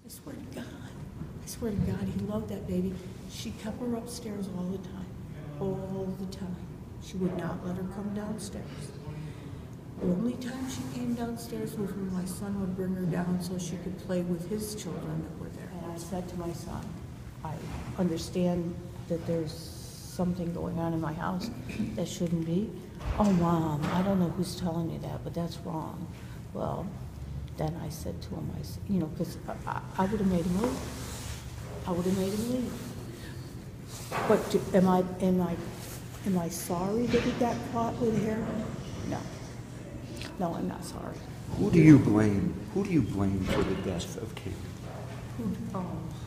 I swear to God, he loved that baby. She kept her upstairs all the time. All the time. She would not let her come downstairs. The only time she came downstairs was when my son would bring her down so she could play with his children that were there. And I said to my son, I understand that there's something going on in my house that shouldn't be. Oh, Mom, I don't know who's telling you that, but that's wrong. Well, then I said to him, because I would have made him leave. I would have made him leave. But am I sorry that he got caught with heroin? No. No, I'm not sorry. Who do you blame? Who do you blame for the death of Kayleigh?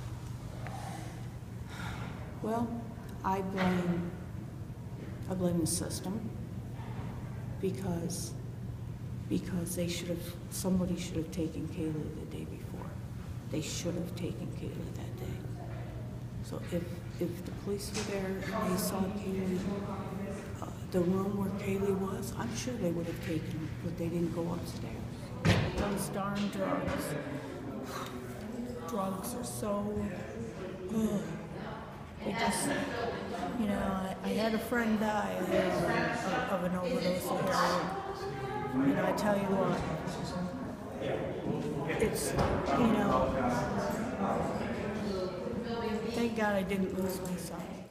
Well, I blame the system because somebody should have taken Kayleigh the day before. They should have taken Kayleigh that day. So if the police were there and they saw Kayleigh, the room where Kayleigh was, I'm sure they would have taken her, but they didn't go upstairs. Those darn drugs. Drugs are so, they just, I had a friend die of an overdose of heroin. And I tell you what, it's, thank God I didn't lose my son.